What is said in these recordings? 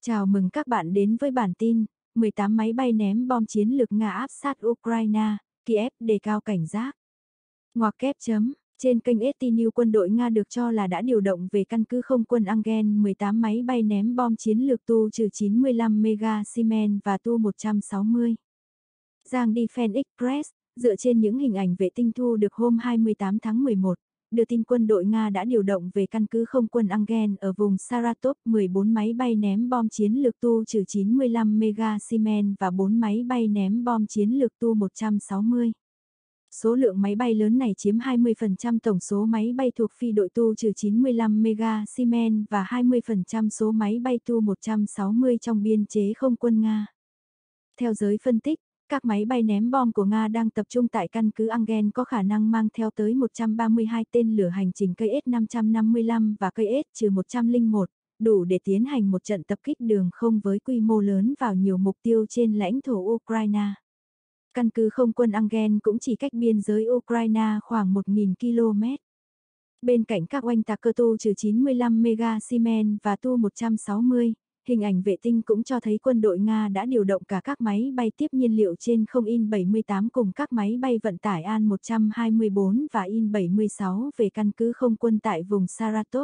Chào mừng các bạn đến với bản tin 18 máy bay ném bom chiến lược Nga áp sát Ukraine, Kiev đề cao cảnh giác. Ngoặc kép chấm, trên kênh ST News quân đội Nga được cho là đã điều động về căn cứ không quân Engin 18 máy bay ném bom chiến lược Tu-95 Mega Siemens và Tu-160. Giang Defense Express, dựa trên những hình ảnh vệ tinh thu được hôm 28 tháng 11, đưa tin quân đội Nga đã điều động về căn cứ không quân Engin ở vùng Saratov 14 máy bay ném bom chiến lược Tu-95 Mega Siemens và 4 máy bay ném bom chiến lược Tu-160. Số lượng máy bay lớn này chiếm 20% tổng số máy bay thuộc phi đội Tu-95 Mega Siemens và 20% số máy bay Tu-160 trong biên chế không quân Nga. Theo giới phân tích, các máy bay ném bom của Nga đang tập trung tại căn cứ Engin có khả năng mang theo tới 132 tên lửa hành trình KS-555 và KS-101, đủ để tiến hành một trận tập kích đường không với quy mô lớn vào nhiều mục tiêu trên lãnh thổ Ukraine. Căn cứ không quân Engin cũng chỉ cách biên giới Ukraine khoảng 1.000 km. Bên cạnh các oanh tạc cơ Tu-95 Mega Siemens và Tu-160, hình ảnh vệ tinh cũng cho thấy quân đội Nga đã điều động cả các máy bay tiếp nhiên liệu trên không In-78 cùng các máy bay vận tải An-124 và In-76 về căn cứ không quân tại vùng Saratov.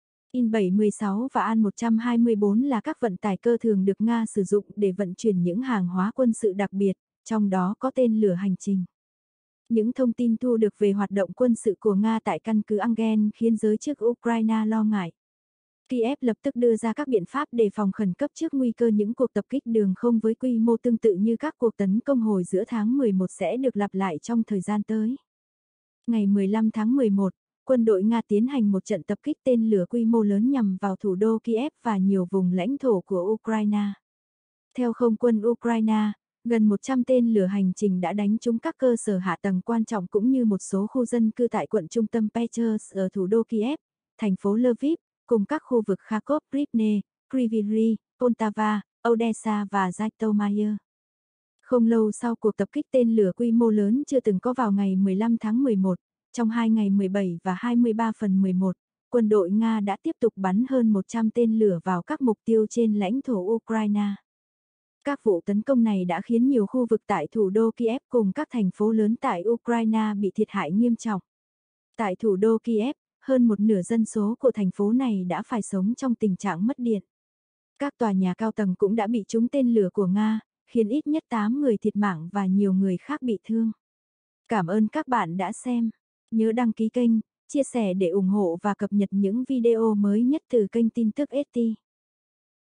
In-76 và An-124 là các vận tải cơ thường được Nga sử dụng để vận chuyển những hàng hóa quân sự đặc biệt, trong đó có tên lửa hành trình. Những thông tin thu được về hoạt động quân sự của Nga tại căn cứ Engin khiến giới chức Ukraine lo ngại. Kiev lập tức đưa ra các biện pháp đề phòng khẩn cấp trước nguy cơ những cuộc tập kích đường không với quy mô tương tự như các cuộc tấn công hồi giữa tháng 11 sẽ được lặp lại trong thời gian tới. Ngày 15 tháng 11, quân đội Nga tiến hành một trận tập kích tên lửa quy mô lớn nhằm vào thủ đô Kiev và nhiều vùng lãnh thổ của Ukraine. Theo không quân Ukraine, gần 100 tên lửa hành trình đã đánh trúng các cơ sở hạ tầng quan trọng cũng như một số khu dân cư tại quận trung tâm Peters ở thủ đô Kiev, thành phố Lviv, cùng các khu vực Kharkov, Rivne, Kryvyi Rih, Poltava, Odessa và Zhytomyr. Không lâu sau cuộc tập kích tên lửa quy mô lớn chưa từng có vào ngày 15 tháng 11, trong 2 ngày 17 và 23/11, quân đội Nga đã tiếp tục bắn hơn 100 tên lửa vào các mục tiêu trên lãnh thổ Ukraine. Các vụ tấn công này đã khiến nhiều khu vực tại thủ đô Kiev cùng các thành phố lớn tại Ukraine bị thiệt hại nghiêm trọng. Tại thủ đô Kiev, hơn một nửa dân số của thành phố này đã phải sống trong tình trạng mất điện. Các tòa nhà cao tầng cũng đã bị trúng tên lửa của Nga, khiến ít nhất 8 người thiệt mạng và nhiều người khác bị thương. Cảm ơn các bạn đã xem. Nhớ đăng ký kênh, chia sẻ để ủng hộ và cập nhật những video mới nhất từ kênh tin tức ST.